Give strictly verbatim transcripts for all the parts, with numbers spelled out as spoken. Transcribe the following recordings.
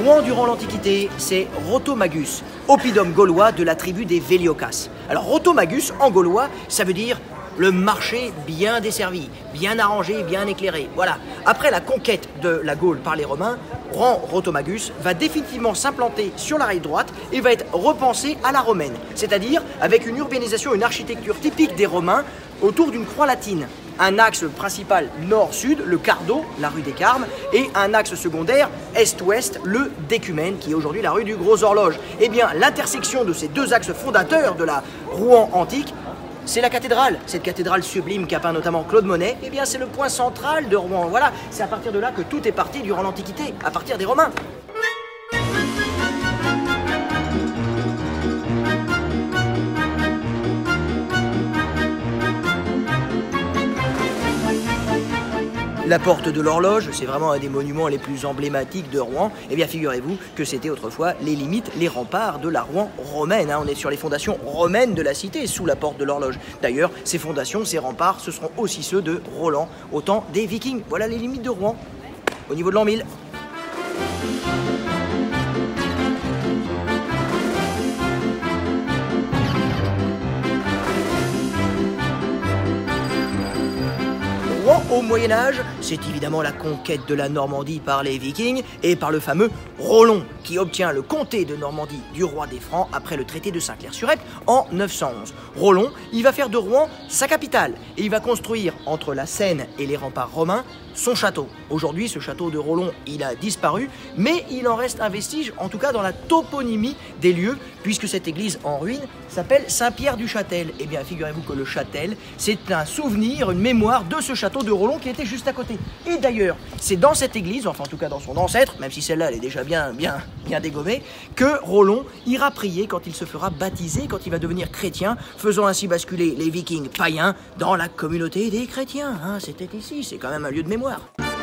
Rouen, durant l'Antiquité, c'est Rotomagus, oppidum gaulois de la tribu des Véliokas. Alors Rotomagus, en gaulois, ça veut dire le marché bien desservi, bien arrangé, bien éclairé. Voilà. Après la conquête de la Gaule par les Romains, Rouen Rotomagus va définitivement s'implanter sur la rive droite et va être repensé à la romaine, c'est-à-dire avec une urbanisation, une architecture typique des Romains autour d'une croix latine. Un axe principal nord-sud, le Cardo, la rue des Carmes, et un axe secondaire est-ouest, le Décumène, qui est aujourd'hui la rue du Gros Horloge. Eh bien, l'intersection de ces deux axes fondateurs de la Rouen antique, c'est la cathédrale, cette cathédrale sublime qu'a peint notamment Claude Monet, eh bien c'est le point central de Rouen. Voilà, c'est à partir de là que tout est parti durant l'Antiquité, à partir des Romains. La porte de l'horloge, c'est vraiment un des monuments les plus emblématiques de Rouen. Eh bien, figurez-vous que c'était autrefois les limites, les remparts de la Rouen romaine. Hein. On est sur les fondations romaines de la cité, sous la porte de l'horloge. D'ailleurs, ces fondations, ces remparts, ce seront aussi ceux de Roland, au temps des Vikings. Voilà les limites de Rouen, au niveau de l'an mille. Au Moyen-Âge, c'est évidemment la conquête de la Normandie par les Vikings et par le fameux Rollon, qui obtient le comté de Normandie du roi des Francs après le traité de Saint-Clair-sur-Epte en neuf cent onze. Rollon, il va faire de Rouen sa capitale et il va construire entre la Seine et les remparts romains son château. Aujourd'hui, ce château de Rollon, il a disparu, mais il en reste un vestige, en tout cas dans la toponymie des lieux, puisque cette église en ruine s'appelle Saint-Pierre-du-Châtel. Eh bien, figurez-vous que le Châtel, c'est un souvenir, une mémoire de ce château de Rollon qui était juste à côté. Et d'ailleurs, c'est dans cette église, enfin en tout cas dans son ancêtre, même si celle-là, elle est déjà bien, bien, bien dégommée, que Rollon ira prier quand il se fera baptiser, quand il va devenir chrétien, faisant ainsi basculer les Vikings païens dans la communauté des chrétiens. Hein, c'était ici, c'est quand même un lieu de mémoire.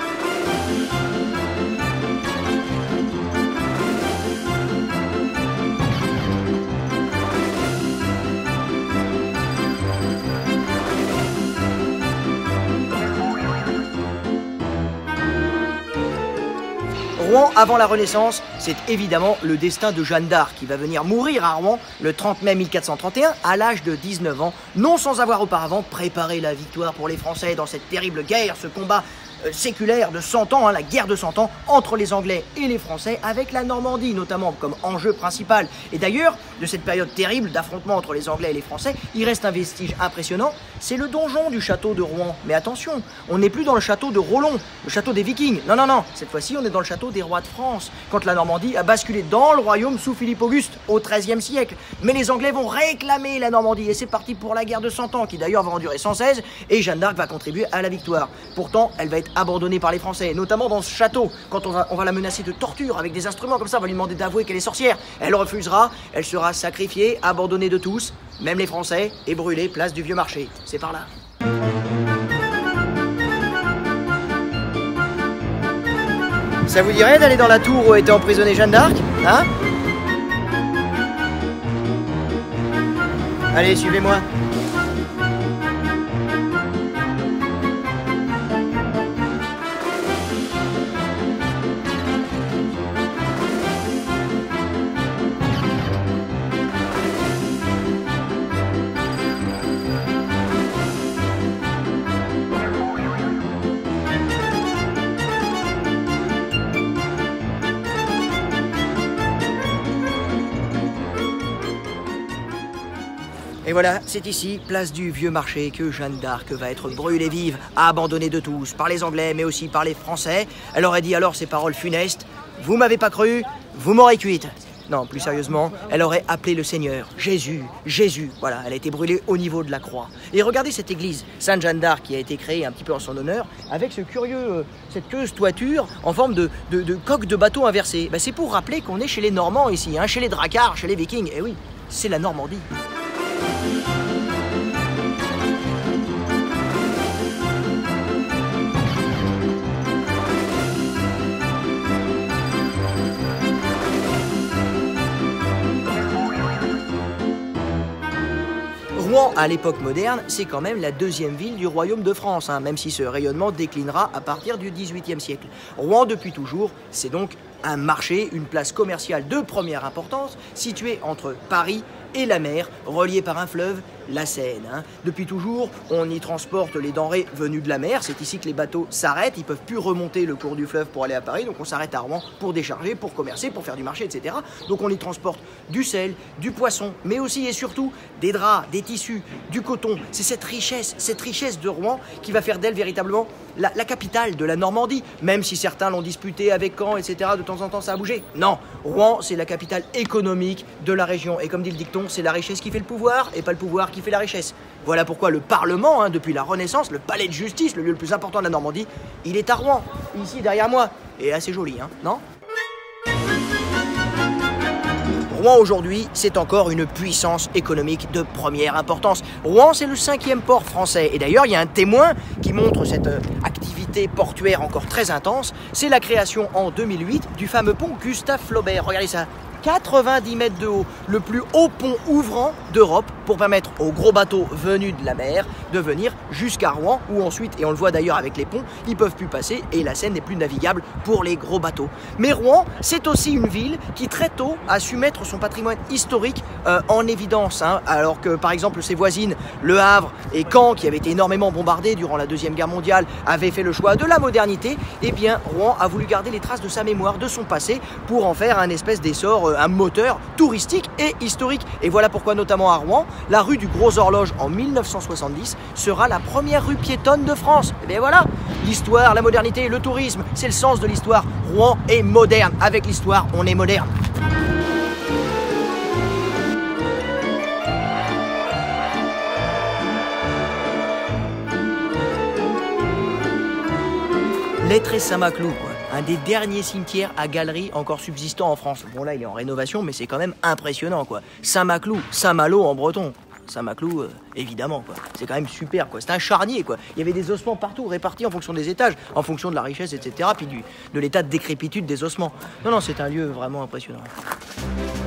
Rouen, avant la Renaissance, c'est évidemment le destin de Jeanne d'Arc qui va venir mourir à Rouen le trente mai mille quatre cent trente et un à l'âge de dix-neuf ans, non sans avoir auparavant préparé la victoire pour les Français dans cette terrible guerre, ce combat euh, séculaire de cent ans, hein, la guerre de cent ans entre les Anglais et les Français avec la Normandie notamment comme enjeu principal. Et d'ailleurs, de cette période terrible d'affrontement entre les Anglais et les Français, il reste un vestige impressionnant, c'est le donjon du château de Rouen. Mais attention, on n'est plus dans le château de Rollon, le château des Vikings. Non, non, non, cette fois-ci on est dans le château des rois de France, quand la Normandie a basculé dans le royaume sous Philippe Auguste au treizième siècle. Mais les Anglais vont réclamer la Normandie et c'est parti pour la guerre de cent ans qui d'ailleurs va en durer cent seize et Jeanne d'Arc va contribuer à la victoire. Pourtant, elle va être abandonnée par les Français, notamment dans ce château, quand on va, on va la menacer de torture avec des instruments comme ça, on va lui demander d'avouer qu'elle est sorcière. Elle refusera, elle sera sacrifiée, abandonnée de tous, même les Français, et brûlée place du Vieux Marché. C'est par là. Ça vous dirait d'aller dans la tour où était emprisonnée Jeanne d'Arc, hein? Allez, suivez-moi. Et voilà, c'est ici, place du Vieux Marché, que Jeanne d'Arc va être brûlée vive, abandonnée de tous, par les Anglais, mais aussi par les Français. Elle aurait dit alors ces paroles funestes, « Vous m'avez pas cru, vous m'aurez cuite ». Non, plus sérieusement, elle aurait appelé le Seigneur, Jésus, Jésus. Voilà, elle a été brûlée au niveau de la croix. Et regardez cette église, Sainte-Jeanne d'Arc, qui a été créée un petit peu en son honneur, avec ce curieux, euh, cette curieuse toiture en forme de, de, de coque de bateau inversée. Ben, c'est pour rappeler qu'on est chez les Normands ici, hein, chez les Dracards, chez les Vikings. Et oui, c'est la Normandie. Rouen, à l'époque moderne, c'est quand même la deuxième ville du royaume de France, hein, même si ce rayonnement déclinera à partir du dix-huitième siècle. Rouen, depuis toujours, c'est donc un marché, une place commerciale de première importance, située entre Paris et la mer, reliée par un fleuve, la Seine. Hein. Depuis toujours, on y transporte les denrées venues de la mer. C'est ici que les bateaux s'arrêtent. Ils ne peuvent plus remonter le cours du fleuve pour aller à Paris. Donc on s'arrête à Rouen pour décharger, pour commercer, pour faire du marché, et cetera. Donc on y transporte du sel, du poisson, mais aussi et surtout des draps, des tissus, du coton. C'est cette richesse, cette richesse de Rouen qui va faire d'elle véritablement la, la capitale de la Normandie. Même si certains l'ont disputée avec Caen, et cetera. De temps en temps, ça a bougé. Non, Rouen, c'est la capitale économique de la région. Et comme dit le dicton, c'est la richesse qui fait le pouvoir et pas le pouvoir qui fait la richesse. Voilà pourquoi le Parlement, hein, depuis la Renaissance, le palais de justice, le lieu le plus important de la Normandie, il est à Rouen, ici derrière moi. Et assez joli, hein, non ? Rouen aujourd'hui, c'est encore une puissance économique de première importance. Rouen, c'est le cinquième port français. Et d'ailleurs, il y a un témoin qui montre cette euh, activité portuaire encore très intense. C'est la création en deux mille huit du fameux pont Gustave Flaubert. Regardez ça. quatre-vingt-dix mètres de haut, le plus haut pont ouvrant d'Europe pour permettre aux gros bateaux venus de la mer de venir jusqu'à Rouen où ensuite, et on le voit d'ailleurs avec les ponts, ils peuvent plus passer et la Seine n'est plus navigable pour les gros bateaux. Mais Rouen, c'est aussi une ville qui très tôt a su mettre son patrimoine historique euh, en évidence, hein, alors que par exemple ses voisines, Le Havre et Caen, qui avaient été énormément bombardées durant la Deuxième Guerre mondiale, avaient fait le choix de la modernité. Eh bien, Rouen a voulu garder les traces de sa mémoire, de son passé, pour en faire un espèce d'essor, un moteur touristique et historique. Et voilà pourquoi notamment à Rouen, la rue du Gros Horloge en mille neuf cent soixante-dix sera la première rue piétonne de France. Et bien voilà, l'histoire, la modernité, le tourisme, c'est le sens de l'histoire. Rouen est moderne. Avec l'histoire, on est moderne. Lettré Saint-Maclou, quoi. Un des derniers cimetières à galeries encore subsistants en France. Bon là il est en rénovation mais c'est quand même impressionnant quoi. Saint-Maclou, Saint-Malo en breton. Saint-Maclou, euh, évidemment quoi. C'est quand même super quoi. C'est un charnier quoi. Il y avait des ossements partout répartis en fonction des étages, en fonction de la richesse, et cetera. Puis du, de l'état de décrépitude des ossements. Non non c'est un lieu vraiment impressionnant.